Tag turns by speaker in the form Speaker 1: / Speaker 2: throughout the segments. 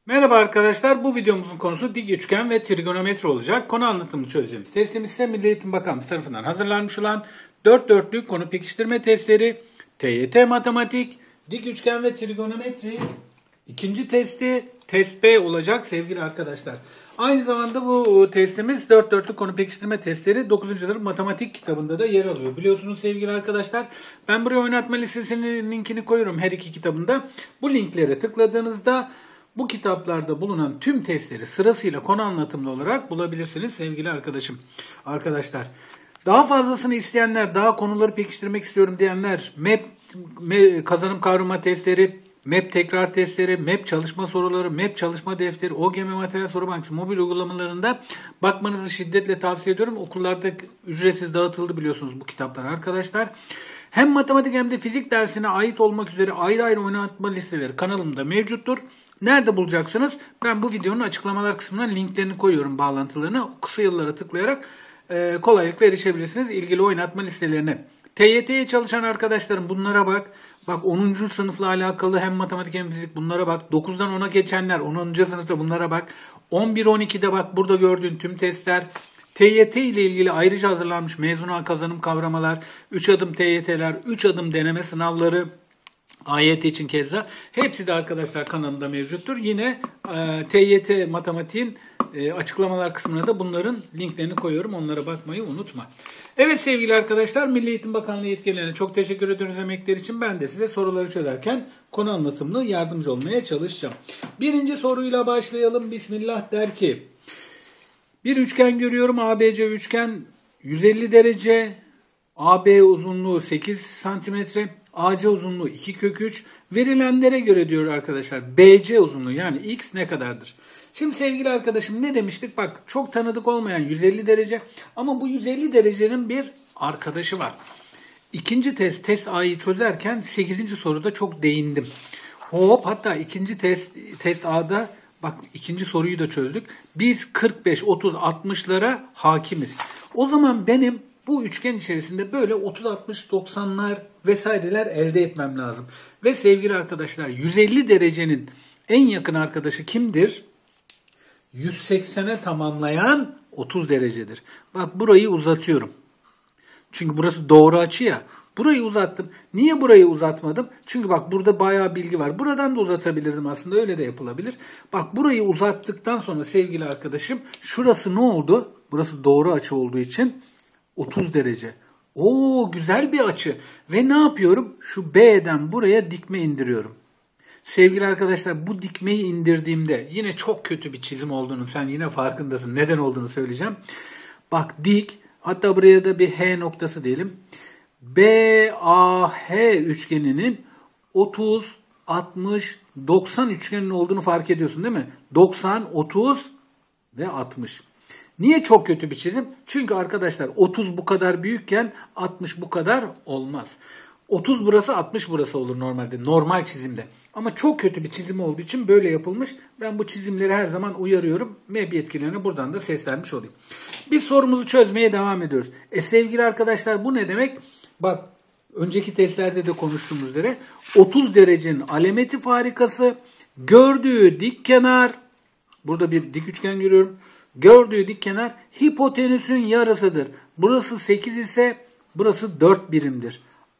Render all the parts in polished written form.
Speaker 1: Merhaba arkadaşlar, bu videomuzun konusu dik üçgen ve trigonometri olacak. Konu anlatımını çözeceğimiz testimiz ise Milli Eğitim Bakanlığı tarafından hazırlanmış olan 4 dörtlük konu pekiştirme testleri, TYT Matematik, dik üçgen ve trigonometri, ikinci testi, test B olacak sevgili arkadaşlar. Aynı zamanda bu testimiz 4 dörtlük konu pekiştirme testleri 9. sınıf matematik kitabında da yer alıyor. Biliyorsunuz sevgili arkadaşlar, ben buraya oynatma listesinin linkini koyuyorum her iki kitabında. Bu linklere tıkladığınızda bu kitaplarda bulunan tüm testleri sırasıyla konu anlatımlı olarak bulabilirsiniz sevgili arkadaşlar. Daha fazlasını isteyenler, daha konuları pekiştirmek istiyorum diyenler, MEP kazanım kavrama testleri, MEP tekrar testleri, MEP çalışma soruları, MEP çalışma defteri, OGM materyal soru bankası mobil uygulamalarında bakmanızı şiddetle tavsiye ediyorum. Okullarda ücretsiz dağıtıldı biliyorsunuz bu kitaplar arkadaşlar. Hem matematik hem de fizik dersine ait olmak üzere ayrı ayrı oynatma listeleri kanalımda mevcuttur. Nerede bulacaksınız? Ben bu videonun açıklamalar kısmına linklerini koyuyorum, bağlantılarını. Kısa yollara tıklayarak kolaylıkla erişebilirsiniz ilgili oynatma listelerine. TYT'ye çalışan arkadaşlarım bunlara bak. Bak 10. sınıfla alakalı hem matematik hem fizik bunlara bak. 9'dan 10'a geçenler 10. sınıfta bunlara bak. 11-12'de bak burada gördüğün tüm testler. TYT ile ilgili ayrıca hazırlanmış mezuna kazanım kavramalar, 3 adım TYT'ler, 3 adım deneme sınavları, AYT için keza. Hepsi de arkadaşlar kanalımda mevcuttur. Yine TYT matematiğin açıklamalar kısmına da bunların linklerini koyuyorum. Onlara bakmayı unutma. Evet sevgili arkadaşlar, Milli Eğitim Bakanlığı yetkililerine çok teşekkür ediyoruz emekleri için. Ben de size soruları çözerken konu anlatımlı yardımcı olmaya çalışacağım. Birinci soruyla başlayalım. Bismillah der ki, bir üçgen görüyorum. ABC üçgen 150 derece. AB uzunluğu 8 santimetre. AC uzunluğu 2 kök 3. Verilenlere göre diyor arkadaşlar BC uzunluğu yani X ne kadardır? Şimdi sevgili arkadaşım ne demiştik? Bak çok tanıdık olmayan 150 derece ama bu 150 derecenin bir arkadaşı var. İkinci test A'yı çözerken 8. soruda çok değindim. Hatta ikinci test A'da bak ikinci soruyu da çözdük. Biz 45, 30, 60'lara hakimiz. O zaman benim bu üçgen içerisinde böyle 30, 60, 90'lar vesaireler elde etmem lazım. Ve sevgili arkadaşlar 150 derecenin en yakın arkadaşı kimdir? 180'e tamamlayan 30 derecedir. Bak burayı uzatıyorum. Çünkü burası doğru açı ya. Burayı uzattım. Niye burayı uzatmadım? Çünkü bak burada bayağı bilgi var. Buradan da uzatabilirdim aslında. Öyle de yapılabilir. Bak burayı uzattıktan sonra sevgili arkadaşım şurası ne oldu? Burası doğru açı olduğu için 30 derece. Oo güzel bir açı. Ve ne yapıyorum? Şu B'den buraya dikme indiriyorum. Sevgili arkadaşlar bu dikmeyi indirdiğimde yine çok kötü bir çizim olduğunu sen yine farkındasın. Neden olduğunu söyleyeceğim. Bak dik. Hatta buraya da bir H noktası diyelim. BAH üçgeninin 30, 60, 90 üçgenin olduğunu fark ediyorsun değil mi? 90, 30 ve 60. Niye çok kötü bir çizim? Çünkü arkadaşlar 30 bu kadar büyükken 60 bu kadar olmaz. 30 burası 60 burası olur normalde. Normal çizimde. Ama çok kötü bir çizim olduğu için böyle yapılmış. Ben bu çizimleri her zaman uyarıyorum. MEB yetkililerine buradan da seslenmiş olayım. Biz sorumuzu çözmeye devam ediyoruz. Sevgili arkadaşlar bu ne demek? Bak önceki testlerde de konuştuğumuz üzere 30 derecenin alameti farikası gördüğü dik kenar, burada bir dik üçgen görüyorum. Gördüğü dik kenar hipotenüsün yarısıdır. Burası 8 ise burası 4 birimdir.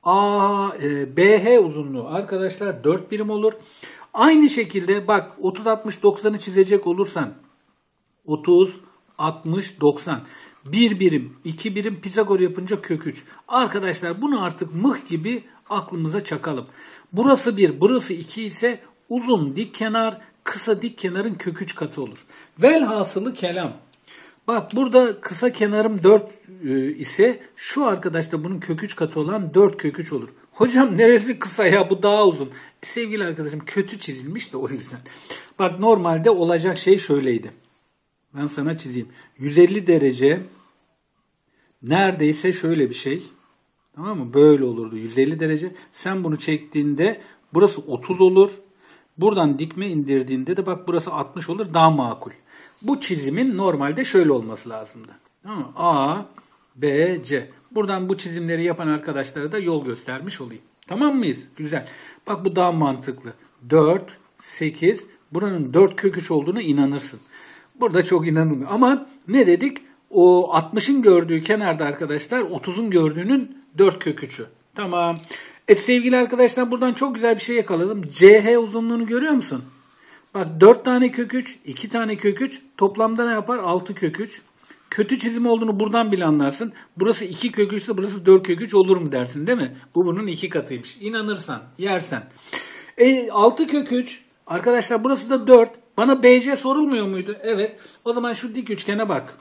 Speaker 1: BH uzunluğu arkadaşlar 4 birim olur. Aynı şekilde bak 30, 60, 90'ı çizecek olursan 30, 60, 90. 1 birim, 2 birim Pisagor yapınca kök 3. Arkadaşlar bunu artık mıh gibi aklımıza çakalım. Burası 1, burası 2 ise uzun dik kenar kısa dik kenarın kök 3 katı olur. Velhasılı kelam. Bak burada kısa kenarım 4 ise şu arkadaş da bunun kök 3 katı olan 4 kök 3 olur. Hocam neresi kısa ya bu daha uzun. Sevgili arkadaşım kötü çizilmiş de o yüzden. Bak normalde olacak şey şöyleydi. Ben sana çizeyim. 150 derece neredeyse şöyle bir şey. Tamam mı? Böyle olurdu 150 derece. Sen bunu çektiğinde burası 30 olur. Buradan dikme indirdiğinde de bak burası 60 olur. Daha makul. Bu çizimin normalde şöyle olması lazımdı. Tamam mı? A, B, C. Buradan bu çizimleri yapan arkadaşlara da yol göstermiş olayım. Tamam mıyız? Güzel. Bak bu daha mantıklı. 4, 8, buranın 4 kök 3 olduğuna inanırsın. Burada çok inanılmıyor. Ama ne dedik? O 60'ın gördüğü kenarda arkadaşlar 30'un gördüğünün 4 kök 3'ü. Tamam. Sevgili arkadaşlar buradan çok güzel bir şey yakaladım. CH uzunluğunu görüyor musun? Bak 4 tane kök 3, 2 tane kök 3 toplamda ne yapar? 6 kök 3. Kötü çizim olduğunu buradan bile anlarsın. Burası 2 kök 3 ise burası 4 kök 3 olur mu dersin değil mi? Bu bunun 2 katıymış. İnanırsan, yersen. 6 kök 3. Arkadaşlar burası da 4. Bana BC sorulmuyor muydu? Evet. O zaman şu dik üçgene bak.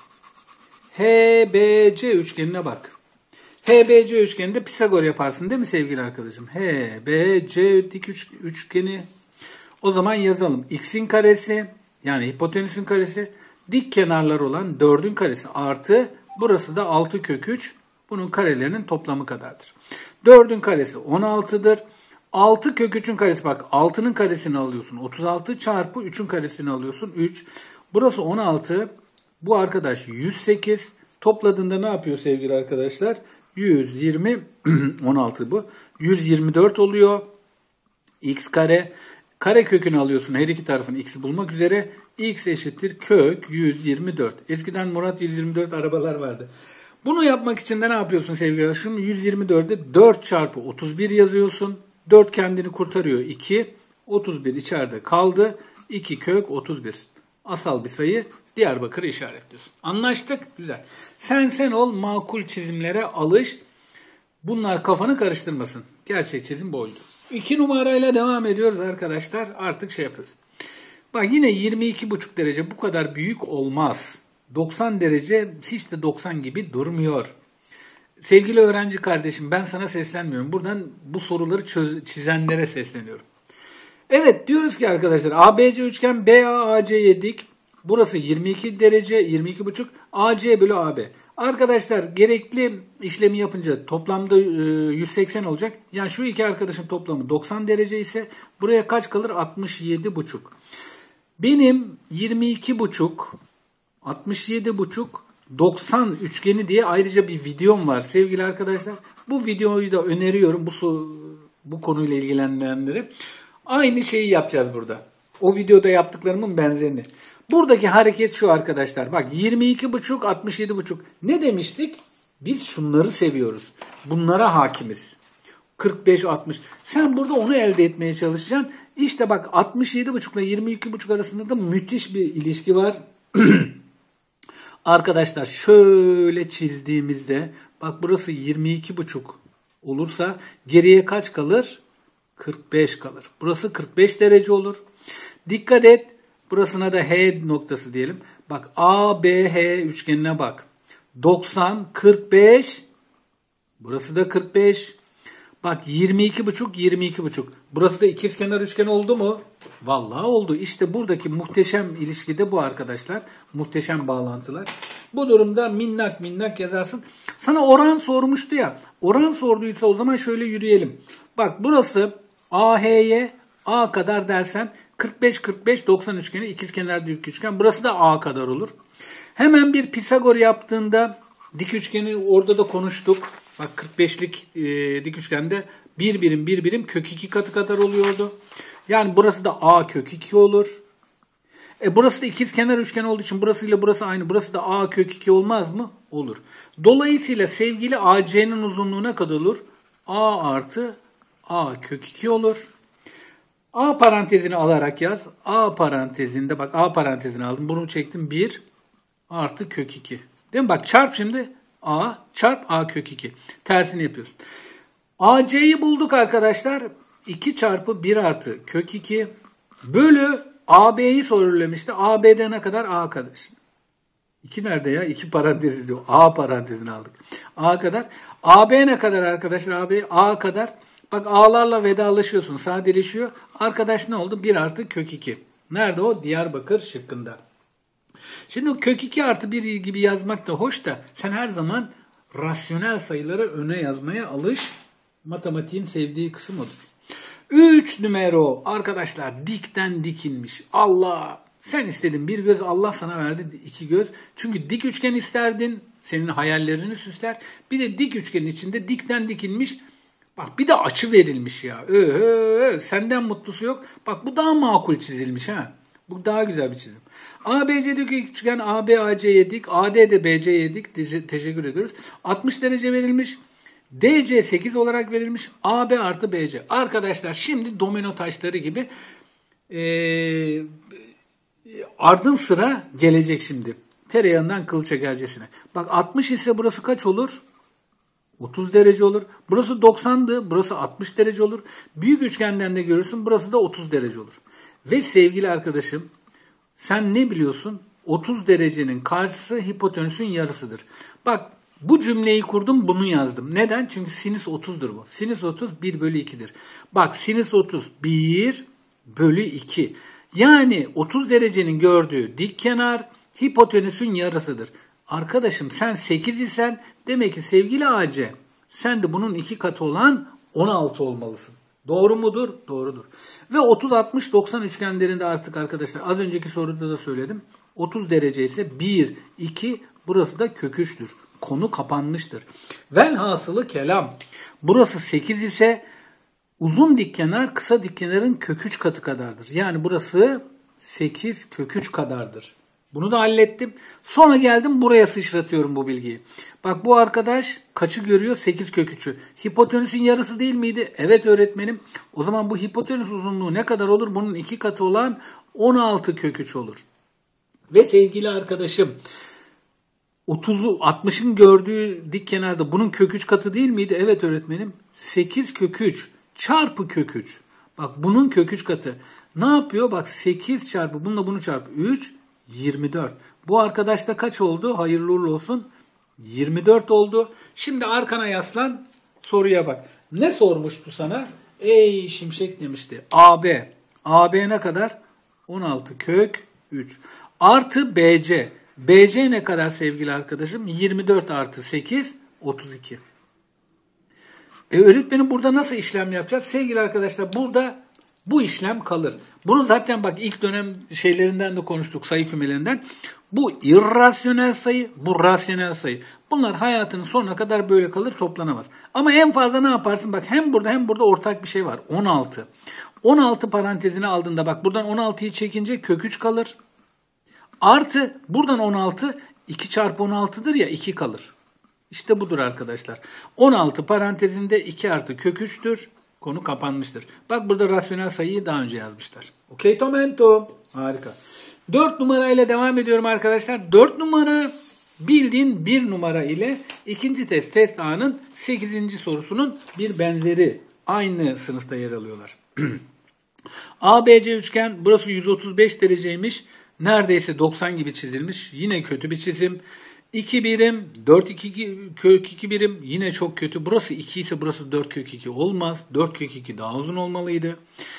Speaker 1: HBC üçgenine bak. HBC üçgeninde Pisagor yaparsın değil mi sevgili arkadaşım? HBC dik üçgeni. O zaman yazalım. X'in karesi yani hipotenüsün karesi dik kenarlar olan 4'ün karesi artı burası da 6 kök 3. Bunun karelerinin toplamı kadardır. 4'ün karesi 16'dır. 6 kök 3'ün karesi bak 6'nın karesini alıyorsun. 36 çarpı 3'ün karesini alıyorsun. 3. Burası 16. Bu arkadaş 108. Topladığında ne yapıyor sevgili arkadaşlar? 120 16 bu. 124 oluyor. X kare. Kare kökünü alıyorsun her iki tarafın x'i bulmak üzere. X eşittir kök 124. Eskiden Murat 124 arabalar vardı. Bunu yapmak için de ne yapıyorsun sevgili arkadaşım? 124'ü 4 çarpı 31 yazıyorsun. 4 kendini kurtarıyor 2. 31 içeride kaldı. 2 kök 31. Asal bir sayı. Diyarbakır'ı işaretliyorsun. Anlaştık. Güzel. Sen ol, makul çizimlere alış. Bunlar kafanı karıştırmasın. Gerçek çizim boydu. 2 numarayla devam ediyoruz arkadaşlar. Artık şey yapıyoruz. Bak yine 22,5 derece bu kadar büyük olmaz. 90 derece hiç de 90 gibi durmuyor. Sevgili öğrenci kardeşim ben sana seslenmiyorum. Buradan bu soruları çizenlere sesleniyorum. Evet diyoruz ki arkadaşlar ABC üçgen BAAC'ye dik. Burası 22 derece 22,5 AC bölü AB. Arkadaşlar gerekli işlemi yapınca toplamda 180 olacak. Yani şu iki arkadaşın toplamı 90 derece ise buraya kaç kalır? 67,5. Benim 22,5 67,5 90 üçgeni diye ayrıca bir videom var sevgili arkadaşlar. Bu videoyu da öneriyorum bu konuyla ilgilenenlere. Aynı şeyi yapacağız burada. O videoda yaptıklarımın benzerini. Buradaki hareket şu arkadaşlar. Bak 22,5 67,5. Ne demiştik? Biz şunları seviyoruz. Bunlara hakimiz. 45 60. Sen burada onu elde etmeye çalışacaksın. İşte bak 67,5 ile 22,5 arasında da müthiş bir ilişki var. Arkadaşlar şöyle çizdiğimizde bak burası 22,5 olursa geriye kaç kalır? 45 kalır. Burası 45 derece olur. Dikkat et. Burasına da H noktası diyelim. Bak ABH üçgenine bak. 90 45. Burası da 45. Bak 22,5 22,5. Burası da ikizkenar üçgen oldu mu? Vallahi oldu. İşte buradaki muhteşem ilişki de bu arkadaşlar. Muhteşem bağlantılar. Bu durumda minnak minnak yazarsın. Sana oran sormuştu ya. Oran sorduysa o zaman şöyle yürüyelim. Bak burası AH'ye A kadar dersen 45 45 90 üçgeni ikizkenar dik üçgen. Burası da A kadar olur. Hemen bir Pisagor yaptığında dik üçgeni orada da konuştuk. Bak 45'lik dik üçgende bir birim kök 2 katı kadar oluyordu. Yani burası da A kök 2 olur. Burası da ikizkenar üçgen olduğu için burasıyla burası aynı. Burası da A kök 2 olmaz mı? Olur. Dolayısıyla sevgili AC'nin uzunluğu ne kadar olur? A artı A kök 2 olur. A parantezini alarak yaz. A parantezinde bak A parantezini aldım. Bunu çektim. 1 artı kök 2. Değil mi? Bak çarp şimdi. A çarp A kök 2. Tersini yapıyorsun. AC'yi bulduk arkadaşlar. 2 çarpı 1 artı kök 2 bölü AB'yi sorulamıştı. AB'de ne kadar? A kadar. 2 nerede ya? 2 parantezi diyor. A parantezini aldık. A kadar. AB ne kadar arkadaşlar? AB A kadar. Bak A'larla vedalaşıyorsun. Sadeleşiyor. Arkadaş ne oldu? 1 artı kök 2. Nerede o? Diyarbakır şıkkında. Şimdi kök 2 artı 1 gibi yazmak da hoş da sen her zaman rasyonel sayıları öne yazmaya alış. Matematiğin sevdiği kısım odur. 3 numara arkadaşlar dikten dikilmiş. Allah! Sen istedin bir göz, Allah sana verdi 2 göz. Çünkü dik üçgen isterdin. Senin hayallerini süsler. Bir de dik üçgenin içinde dikten dikilmiş. Bak bir de açı verilmiş ya. Senden mutlusu yok. Bak bu daha makul çizilmiş ha. Bu daha güzel bir çizim. ABC'deki üçgen ABAC'ye dik, AD de BC'ye dik. Teşekkür ediyoruz. 60 derece verilmiş. DC 8 olarak verilmiş. AB artı BC. Arkadaşlar şimdi domino taşları gibi ardın sıra gelecek şimdi. Tereyağından kıl çekercesine. Bak 60 ise burası kaç olur? 30 derece olur. Burası 90'dı. Burası 60 derece olur. Büyük üçgenden de görürsün. Burası da 30 derece olur. Ve sevgili arkadaşım sen ne biliyorsun? 30 derecenin karşısı hipotenüsün yarısıdır. Bak bu cümleyi kurdum, bunu yazdım. Neden? Çünkü sinüs 30'dur bu. Sinüs 30 1 bölü 2'dir. Bak sinüs 30 1 bölü 2. Yani 30 derecenin gördüğü dik kenar hipotenüsün yarısıdır. Arkadaşım sen 8 isen demek ki sevgili AC sen de bunun 2 katı olan 16 olmalısın. Doğru mudur? Doğrudur. Ve 30, 60, 90 üçgenlerinde artık arkadaşlar az önceki soruda da söyledim. 30 derece ise 1, 2 burası da kök 3'tür. Konu kapanmıştır. Velhasılı kelam. Burası 8 ise uzun dikkenar kısa dikkenarın kök 3 katı kadardır. Yani burası 8 kök 3 kadardır. Bunu da hallettim. Sonra geldim buraya sıçratıyorum bu bilgiyi. Bak bu arkadaş kaçı görüyor? 8 kök 3'ü. Hipotenüsün yarısı değil miydi? Evet öğretmenim. O zaman bu hipotenüs uzunluğu ne kadar olur? Bunun 2 katı olan 16 kök 3 olur. Ve sevgili arkadaşım 30'u 60'ın gördüğü dik kenarda bunun kök 3 katı değil miydi? Evet öğretmenim. 8 kök 3 çarpı kök 3. Bak bunun kök 3 katı. Ne yapıyor? Bak 8 çarpı bununla bunu çarpı 3 24. Bu arkadaşta kaç oldu? Hayırlı uğurlu olsun. 24 oldu. Şimdi arkana yaslan. Soruya bak. Ne sormuştu sana? Ey şimşek demişti. AB. AB ne kadar? 16 kök 3. Artı BC. BC ne kadar sevgili arkadaşım? 24 artı 8 32. Öğretmenim burada nasıl işlem yapacağız? Sevgili arkadaşlar burada bu işlem kalır. Bunu zaten bak ilk dönem şeylerinden de konuştuk, sayı kümelerinden. Bu irrasyonel sayı, bu rasyonel sayı. Bunlar hayatının sonuna kadar böyle kalır, toplanamaz. Ama en fazla ne yaparsın? Bak hem burada hem burada ortak bir şey var. 16. 16 parantezine aldığında bak buradan 16'yı çekince kök 3 kalır. Artı buradan 16 2 çarpı 16'dır ya 2 kalır. İşte budur arkadaşlar. 16 parantezinde 2 artı kök 3'tür. Konu kapanmıştır. Bak burada rasyonel sayıyı daha önce yazmışlar. Okey tomento. Harika. 4 numarayla devam ediyorum arkadaşlar. 4 numara bildiğin 1 numara ile ikinci test A'nın 8. sorusunun bir benzeri. Aynı sınıfta yer alıyorlar. ABC üçgen burası 135 dereceymiş. Neredeyse 90 gibi çizilmiş. Yine kötü bir çizim. 2 birim, 4 kök 2 birim yine çok kötü. Burası 2 ise burası 4 kök 2 olmaz. 4 kök 2 daha uzun olmalıydı.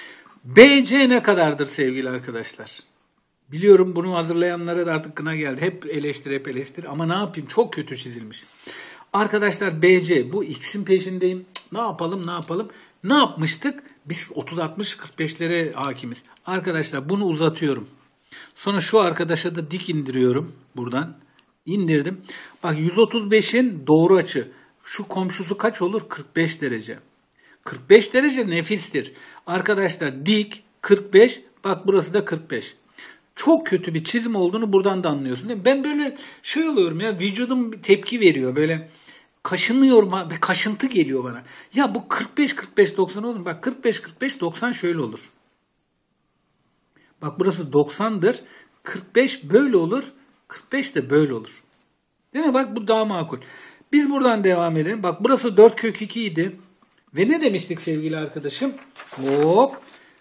Speaker 1: BC ne kadardır sevgili arkadaşlar? Biliyorum bunu hazırlayanlara da artık kına geldi. Hep eleştir ama ne yapayım çok kötü çizilmiş. Arkadaşlar BC bu x'in peşindeyim. Ne yapalım? Ne yapmıştık? Biz 30-60-45'lere hakimiz. Arkadaşlar bunu uzatıyorum. Sonra şu arkadaşa da dik indiriyorum buradan. İndirdim. Bak 135'in doğru açı. Şu komşusu kaç olur? 45 derece. 45 derece nefistir. Arkadaşlar dik 45. Bak burası da 45. Çok kötü bir çizim olduğunu buradan da anlıyorsun değil mi? Ben böyle şey oluyorum ya vücudum bir tepki veriyor. Böyle kaşınıyorum ve kaşıntı geliyor bana. Ya bu 45-45-90 olur mu? Bak 45-45-90 şöyle olur. Bak burası 90'dır. 45 böyle olur. 45 de böyle olur. Değil mi? Bak bu daha makul. Biz buradan devam edelim. Bak burası 4 kök 2 idi. Ve ne demiştik sevgili arkadaşım? Hop.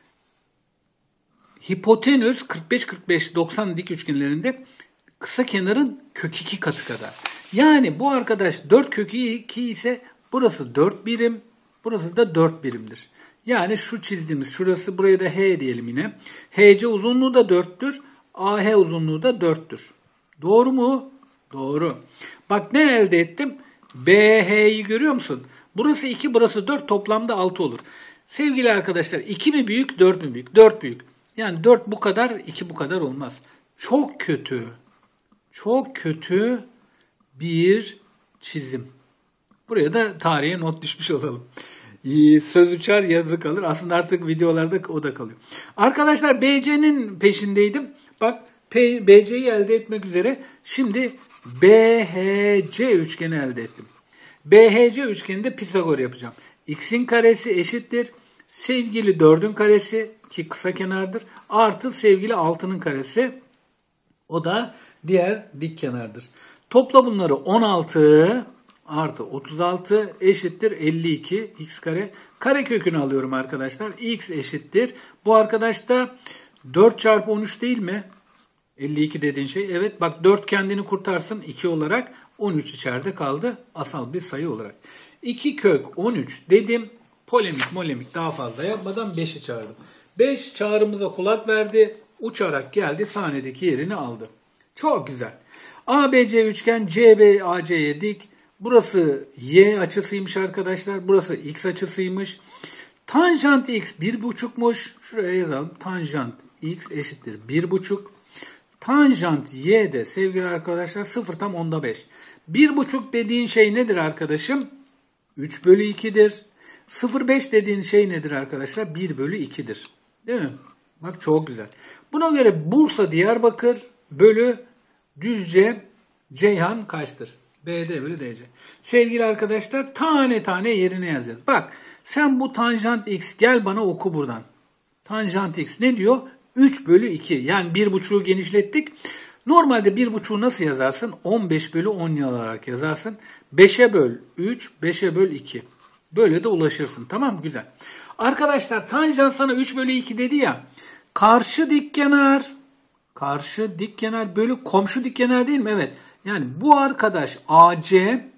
Speaker 1: Hipotenüs 45-45-90 dik üçgenlerinde kısa kenarın kök 2 katı kadar. Yani bu arkadaş 4 kök 2 ise burası 4 birim. Burası da 4 birimdir. Yani şu çizdiğimiz şurası buraya da H diyelim yine. HC uzunluğu da 4'tür. AH uzunluğu da 4'tür. Doğru mu? Doğru. Bak ne elde ettim? BH'yi görüyor musun? Burası 2, burası 4, toplamda 6 olur. Sevgili arkadaşlar 2 mi büyük, 4 mü büyük? 4 büyük. Yani 4 bu kadar, 2 bu kadar olmaz. Çok kötü. Çok kötü bir çizim. Buraya da tarihe not düşmüş olalım. Söz uçar yazı kalır. Aslında artık videolarda o da kalıyor. Arkadaşlar BC'nin peşindeydim. Bak BC'yi elde etmek üzere. Şimdi BHC üçgeni elde ettim. BHC üçgeninde Pisagor yapacağım. X'in karesi eşittir. Sevgili 4'ün karesi ki kısa kenardır. Artı sevgili 6'nın karesi. O da diğer dik kenardır. Topla bunları 16 artı 36 eşittir 52 x kare. Karekökünü alıyorum arkadaşlar. X eşittir. Bu arkadaş da 4 çarpı 13 değil mi? 52 dediğin şey. Evet bak 4 kendini kurtarsın 2 olarak. 13 içeride kaldı asal bir sayı olarak. 2 kök 13 dedim. Polemik daha fazla yapmadan 5'i çağırdım. 5 çağrımıza kulak verdi. Uçarak geldi sahnedeki yerini aldı. Çok güzel. ABC üçgen CBAC'ye dik. Burası Y açısıymış arkadaşlar. Burası X açısıymış. Tanjant X 1,5'muş. Şuraya yazalım. Tanjant X eşittir 1,5. Tanjant Y de sevgili arkadaşlar 0 tam onda 5. 1,5 dediğin şey nedir arkadaşım? 3 bölü 2'dir. 0,5 dediğin şey nedir arkadaşlar? 1 bölü 2'dir. Değil mi? Bak çok güzel. Buna göre Bursa Diyarbakır bölü Düzce Ceyhan kaçtır? BD bölü DC. Sevgili arkadaşlar tane tane yerine yazacağız. Bak sen bu tanjant X gel bana oku buradan. Tanjant X ne diyor? 3 bölü 2. Yani 1,5'u genişlettik. Normalde 1,5'u nasıl yazarsın? 15 bölü 10 olarak yazarsın. 5'e böl 3, 5'e böl 2. Böyle de ulaşırsın. Tamam güzel. Arkadaşlar tanjant sana 3 bölü 2 dedi ya. Karşı dik kenar bölü komşu dik kenar değil mi? Evet. Yani bu arkadaş AC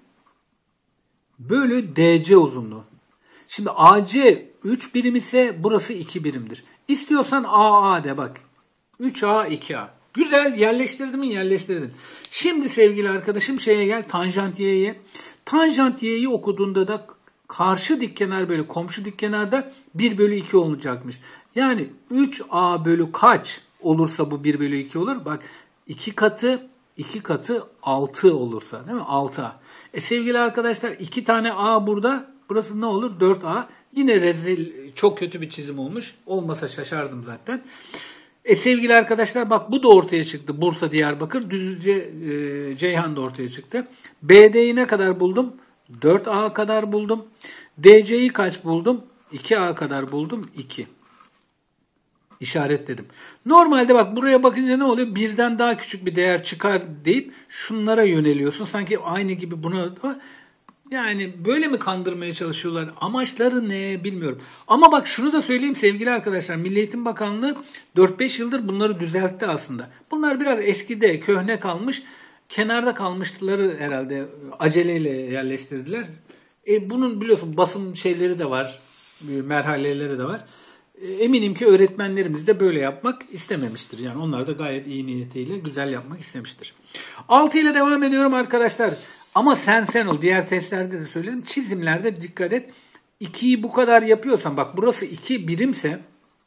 Speaker 1: bölü DC uzunluğu. Şimdi AC 3 birim ise burası 2 birimdir. İstiyorsan AA de bak. 3A 2A. Güzel yerleştirdin mi? Yerleştirdin. Şimdi sevgili arkadaşım şeye gel tanjant Y'ye. Tanjant Y'yi okuduğunda da karşı dik kenar bölü komşu dik kenarda 1 bölü 2 olacakmış. Yani 3A bölü kaç olursa bu 1 bölü 2 olur. Bak 2 katı 6 olursa değil mi? 6A. Sevgili arkadaşlar 2 tane A burada. Burası ne olur? 4A. Yine rezil çok kötü bir çizim olmuş. Olmasa şaşardım zaten. Sevgili arkadaşlar bak bu da ortaya çıktı. Bursa Diyarbakır. Düzce Ceyhan da ortaya çıktı. BD'yi ne kadar buldum? 4A kadar buldum. DC'yi kaç buldum? 2A kadar buldum. 2. İşaretledim. Normalde bak buraya bakınca ne oluyor? Birden daha küçük bir değer çıkar deyip şunlara yöneliyorsun. Sanki aynı gibi buna yani böyle mi kandırmaya çalışıyorlar? Amaçları ne bilmiyorum. Ama bak şunu da söyleyeyim sevgili arkadaşlar. Milli Eğitim Bakanlığı 4-5 yıldır bunları düzeltti aslında. Bunlar biraz eskide köhne kalmış. Kenarda kalmışları herhalde aceleyle yerleştirdiler. Bunun biliyorsun basım şeyleri de var. Merhaleleri de var. Eminim ki öğretmenlerimiz de böyle yapmak istememiştir. Yani onlar da gayet iyi niyetiyle güzel yapmak istemiştir. 6 ile devam ediyorum arkadaşlar. Ama sen ol. Diğer testlerde de söyledim. Çizimlerde dikkat et. 2'yi bu kadar yapıyorsan bak burası 2 birimse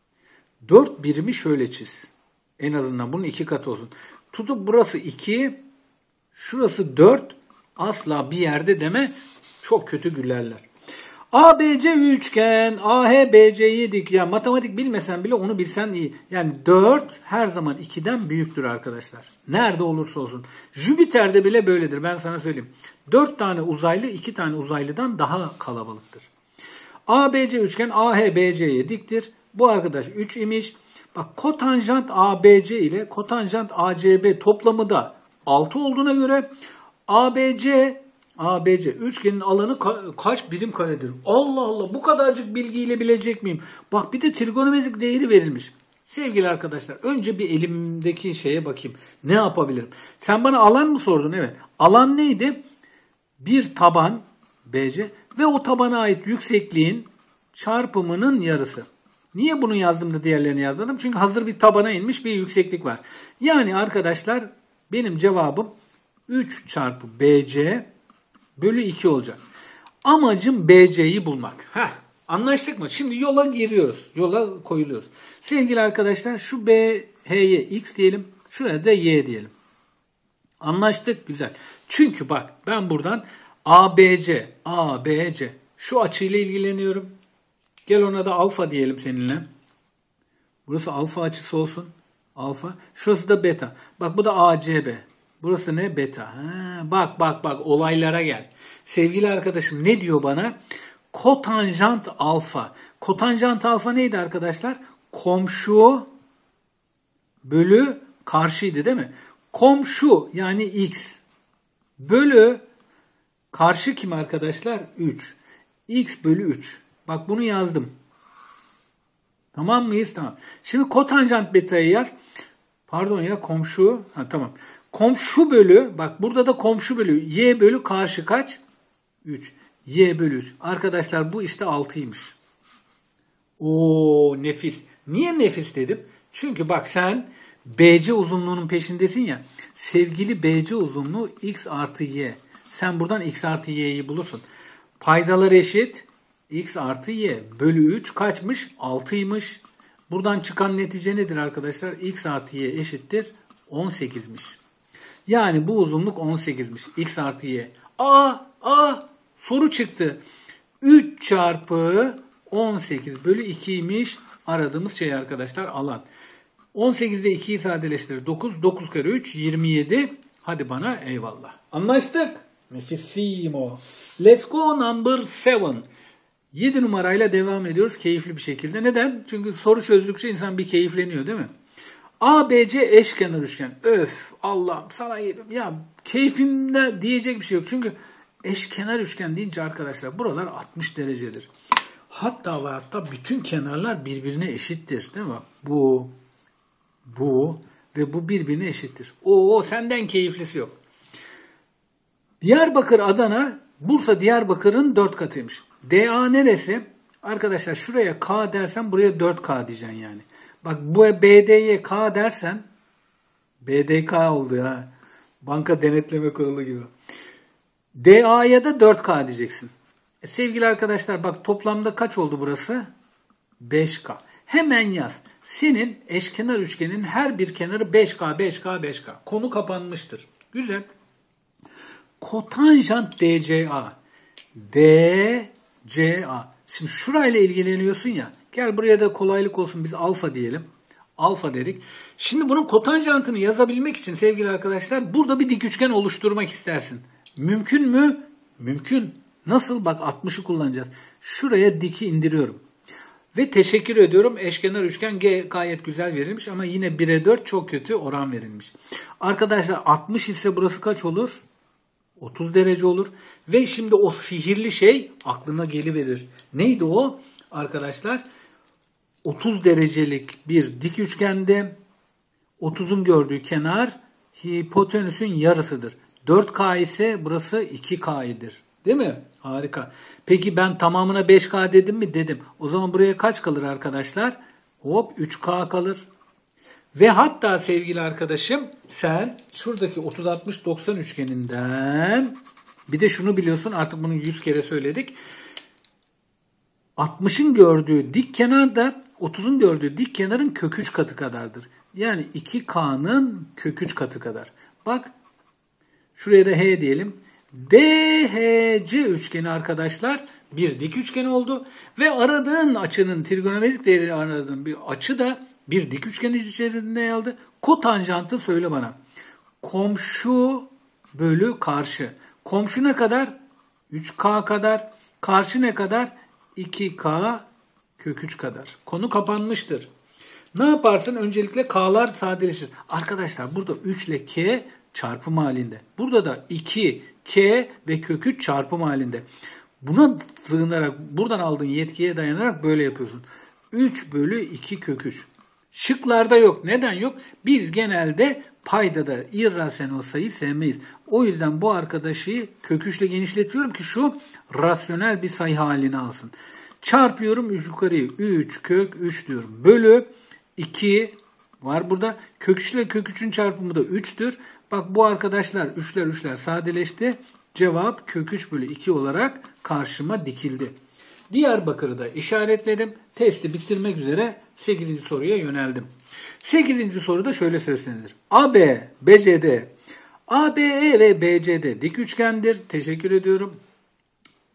Speaker 1: 4 birimi şöyle çiz. En azından bunun 2 katı olsun. Tutup burası 2, şurası 4 asla bir yerde deme. Çok kötü gülerler. ABC üçgen, AH BC'yi dik. Yani matematik bilmesen bile onu bilsen iyi. Yani 4 her zaman 2'den büyüktür arkadaşlar. Nerede olursa olsun. Jüpiter'de bile böyledir ben sana söyleyeyim. 4 tane uzaylı 2 tane uzaylıdan daha kalabalıktır. ABC üçgen AH BC'ye diktir. Bu arkadaş 3 imiş. Bak kotanjant ABC ile kotanjant ACB toplamı da 6 olduğuna göre ABC üçgenin alanı kaç birim karedir? Allah Allah bu kadarcık bilgiyle bilecek miyim? Bak bir de trigonometrik değeri verilmiş. Sevgili arkadaşlar önce bir elimdeki şeye bakayım. Ne yapabilirim? Sen bana alan mı sordun? Evet. Alan neydi? Bir taban BC ve o tabana ait yüksekliğin çarpımının yarısı. Niye bunu yazdım da diğerlerini yazmadım? Çünkü hazır bir tabana inmiş bir yükseklik var. Yani arkadaşlar benim cevabım 3 çarpı BC bölü 2 olacak. Amacım BC'yi bulmak. Anlaştık mı? Şimdi yola giriyoruz. Yola koyuluyoruz. Sevgili arkadaşlar şu BH'ye X diyelim. Şuraya da Y diyelim. Anlaştık. Güzel. Çünkü bak ben buradan ABC Şu açıyla ilgileniyorum. Gel ona da alfa diyelim seninle. Burası alfa açısı olsun. Alfa. Şurası da beta. Bak bu da ACB. Burası ne? Beta. Ha, bak olaylara gel. Sevgili arkadaşım ne diyor bana? Kotanjant alfa. Kotanjant alfa neydi arkadaşlar? Komşu bölü karşıydı değil mi? Komşu yani x bölü karşı kim arkadaşlar? 3. X bölü 3. Bak bunu yazdım. Tamam mıyız? Tamam. Şimdi kotanjant beta'yı yaz. Pardon ya komşu. Ha tamam. Komşu bölü, bak burada da komşu bölü. Y bölü karşı kaç? 3. Y bölü 3. Arkadaşlar bu işte 6'ymış. Oo nefis. Niye nefis dedim? Çünkü bak sen BC uzunluğunun peşindesin ya. Sevgili BC uzunluğu x artı y. Sen buradan x artı y'yi bulursun. Paydalar eşit. X artı y bölü 3 kaçmış? 6'ymış. Buradan çıkan netice nedir arkadaşlar? X artı y eşittir 18'miş. Yani bu uzunluk 18'miş. X artı y. Soru çıktı. 3 çarpı 18 bölü 2'ymiş. Aradığımız şey arkadaşlar alan. 18'de 2'yi sadeleştirir. 9. 9 kere 3 27. Hadi bana eyvallah. Anlaştık. Nefissimo. Let's go number 7. 7 numarayla devam ediyoruz keyifli bir şekilde. Neden? Çünkü soru çözdükçe insan bir keyifleniyor değil mi? ABC eşkenar üçgen. Öf Allah'ım sana yedim. Ya keyfimde diyecek bir şey yok. Çünkü eşkenar üçgen deyince arkadaşlar buralar 60 derecedir. Hatta ve hatta bütün kenarlar birbirine eşittir. Değil mi? Bu ve bu birbirine eşittir. Oo senden keyiflisi yok. Diyarbakır, Adana, Bursa Diyarbakır'ın 4 katıymış. DA neresi? Arkadaşlar şuraya K dersen buraya 4K diyeceksin yani. Bak bu BD'ye K dersen BDK oldu ha. Banka Denetleme Kurulu gibi. DA'ya da 4K diyeceksin. Sevgili arkadaşlar bak toplamda kaç oldu burası? 5K. Hemen yaz. Senin eşkenar üçgenin her bir kenarı 5K. Konu kapanmıştır. Güzel. Kotanjant DCA. DCA. Şimdi şurayla ilgileniyorsun ya. Gel buraya da kolaylık olsun biz alfa diyelim. Alfa dedik. Şimdi bunun kotanjantını yazabilmek için sevgili arkadaşlar burada bir dik üçgen oluşturmak istersin. Mümkün mü? Mümkün. Nasıl? Bak 60'ı kullanacağız. Şuraya diki indiriyorum. Ve teşekkür ediyorum. Eşkenar üçgen G gayet güzel verilmiş ama yine 1'e 4 çok kötü oran verilmiş. Arkadaşlar 60 ise burası kaç olur? 30 derece olur. Ve şimdi o sihirli şey aklına geliverir. Neydi o? Arkadaşlar 30 derecelik bir dik üçgende 30'un gördüğü kenar hipotenüsün yarısıdır. 4K ise burası 2K'dir. Değil mi? Harika. Peki ben tamamına 5K dedim mi? Dedim. O zaman buraya kaç kalır arkadaşlar? Hop 3K kalır. Ve hatta sevgili arkadaşım sen şuradaki 30-60-90 üçgeninden bir de şunu biliyorsun artık bunu 100 kere söyledik. 60'ın gördüğü dik kenar da 30'un gördüğü dik kenarın kök 3 katı kadardır. Yani 2K'nın kök 3 katı kadar. Bak şuraya da H diyelim. DHC üçgeni arkadaşlar bir dik üçgen oldu. Ve aradığın açının trigonometrik değeri aradığın bir açı da bir dik üçgen içerisinde yer aldı. Kotanjantı söyle bana. Komşu bölü karşı. Komşu ne kadar? 3K kadar. Karşı ne kadar? 2K kök 3 kadar. Konu kapanmıştır. Ne yaparsın? Öncelikle K'lar sadeleşir. Arkadaşlar burada 3 ile K çarpım halinde. Burada da 2, K ve kök 3 çarpım halinde. Buna sığınarak, buradan aldığın yetkiye dayanarak böyle yapıyorsun. 3 bölü 2 kök 3. Şıklarda yok. Neden yok? Biz genelde paydada irrasyonel sayı sevmeyiz. O yüzden bu arkadaşı kök 3 ile genişletiyorum ki şu rasyonel bir sayı halini alsın. Çarpıyorum 3 yukarıyı. 3 kök 3 diyorum. Bölü 2 var burada. Kök 3 ile kök 3'ün çarpımı da 3'tür. Bak bu arkadaşlar 3'ler sadeleşti. Cevap kök 3 bölü 2 olarak karşıma dikildi. Diyarbakır'ı da işaretledim. Testi bitirmek üzere 8. soruya yöneldim. 8. soruda şöyle seslenilir. AB, BCD. ABE ve BCD dik üçgendir. Teşekkür ediyorum.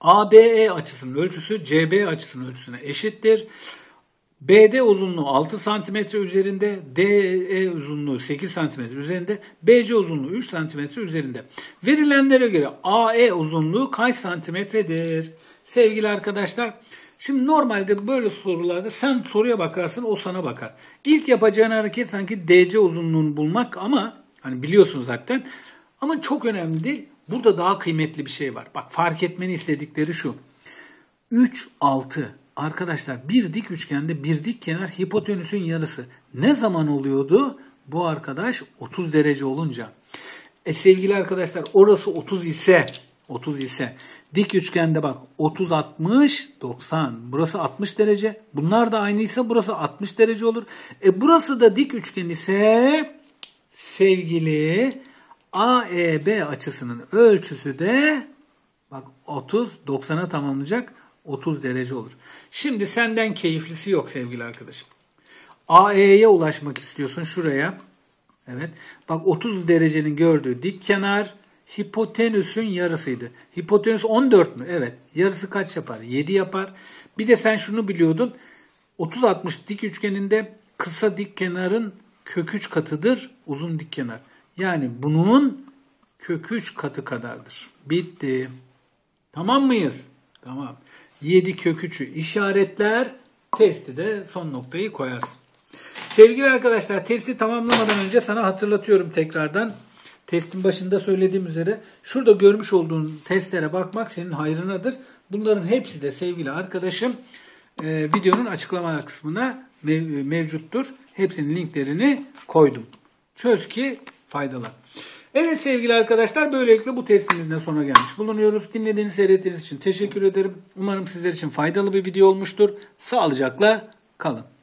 Speaker 1: ABE açısının ölçüsü CB açısının ölçüsüne eşittir. BD uzunluğu 6 cm üzerinde, DE uzunluğu 8 cm üzerinde, BC uzunluğu 3 cm üzerinde. Verilenlere göre AE uzunluğu kaç santimetredir? Sevgili arkadaşlar, şimdi normalde böyle sorularda sen soruya bakarsın, o sana bakar. İlk yapacağın hareket sanki DC uzunluğunu bulmak ama hani biliyorsun zaten. Ama çok önemli değil. Burada daha kıymetli bir şey var. Bak, fark etmeni istedikleri şu. 3, 6. Arkadaşlar bir dik üçgende bir dik kenar hipotenüsün yarısı. Ne zaman oluyordu? Bu arkadaş 30 derece olunca. Sevgili arkadaşlar, orası 30 ise dik üçgende bak 30, 60, 90. Burası 60 derece. Bunlar da aynıysa burası 60 derece olur. Burası da dik üçgen ise sevgili AEB açısının ölçüsü de bak 30, 90'a tamamlayacak 30 derece olur. Şimdi senden keyiflisi yok sevgili arkadaşım. AE'ye ulaşmak istiyorsun şuraya. Evet. Bak 30 derecenin gördüğü dik kenar hipotenüsün yarısıydı. Hipotenüs 14 mü? Evet. Yarısı kaç yapar? 7 yapar. Bir de sen şunu biliyordun. 30-60 dik üçgeninde kısa dik kenarın kök 3 katıdır uzun dik kenar. Yani bunun kök 3 katı kadardır. Bitti. Tamam mıyız? Tamam. 7 kök 3'ü işaretler. Testi de son noktayı koyarsın. Sevgili arkadaşlar, testi tamamlamadan önce sana hatırlatıyorum tekrardan. Testin başında söylediğim üzere şurada görmüş olduğun testlere bakmak senin hayrınadır. Bunların hepsi de sevgili arkadaşım videonun açıklama kısmına mevcuttur. Hepsinin linklerini koydum. Çöz ki faydalan. Evet sevgili arkadaşlar, böylelikle bu testimizin de sonuna gelmiş bulunuyoruz. Dinlediğiniz, seyrettiğiniz için teşekkür ederim. Umarım sizler için faydalı bir video olmuştur. Sağlıcakla kalın.